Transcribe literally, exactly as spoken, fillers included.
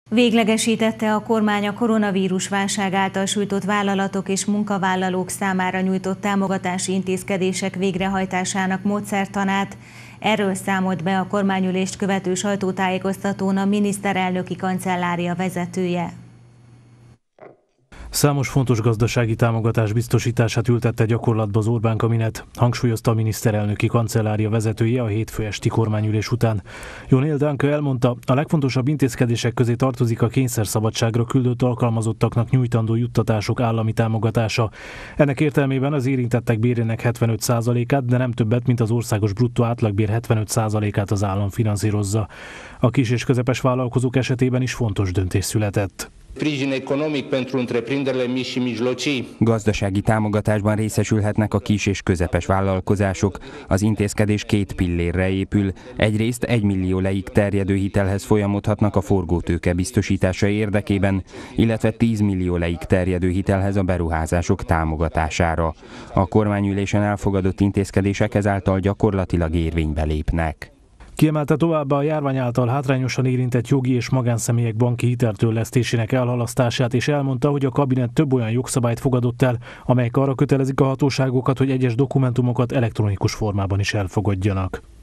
Véglegesítette a kormány a koronavírus válság által sújtott vállalatok és munkavállalók számára nyújtott támogatási intézkedések végrehajtásának módszertanát. Erről számolt be a kormányülést követő sajtótájékoztatón a miniszterelnöki kancellária vezetője. Számos fontos gazdasági támogatás biztosítását ültette gyakorlatba az Orbán kabinet, hangsúlyozta a miniszterelnöki kancellária vezetője a hétfő esti kormányülés után. Jon Danke elmondta, a legfontosabb intézkedések közé tartozik a kényszerszabadságra küldött alkalmazottaknak nyújtandó juttatások állami támogatása. Ennek értelmében az érintettek bérének hetvenöt százalékát, de nem többet, mint az országos bruttó átlagbér hetvenöt százalékát az állam finanszírozza. A kis és közepes vállalkozók esetében is fontos döntés született. Gazdasági támogatásban részesülhetnek a kis és közepes vállalkozások. Az intézkedés két pillérre épül. Egyrészt egy millió leig terjedő hitelhez folyamodhatnak a forgótőke biztosítása érdekében, illetve tíz millió leig terjedő hitelhez a beruházások támogatására. A kormányülésen elfogadott intézkedések ezáltal gyakorlatilag érvénybe lépnek. Kiemelte továbbá a járvány által hátrányosan érintett jogi és magánszemélyek banki hiteltörlesztésének elhalasztását, és elmondta, hogy a kabinet több olyan jogszabályt fogadott el, amelyek arra kötelezik a hatóságokat, hogy egyes dokumentumokat elektronikus formában is elfogadjanak.